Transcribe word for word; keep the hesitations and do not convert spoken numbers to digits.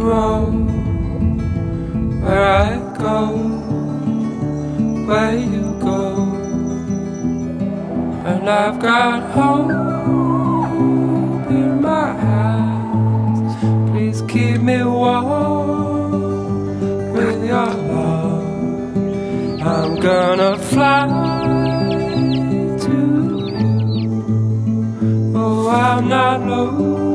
roam where I go, where you go. And I've got hope in my eyes. Please keep me warm with your love. I'm gonna fly to you. Oh, I'm not low.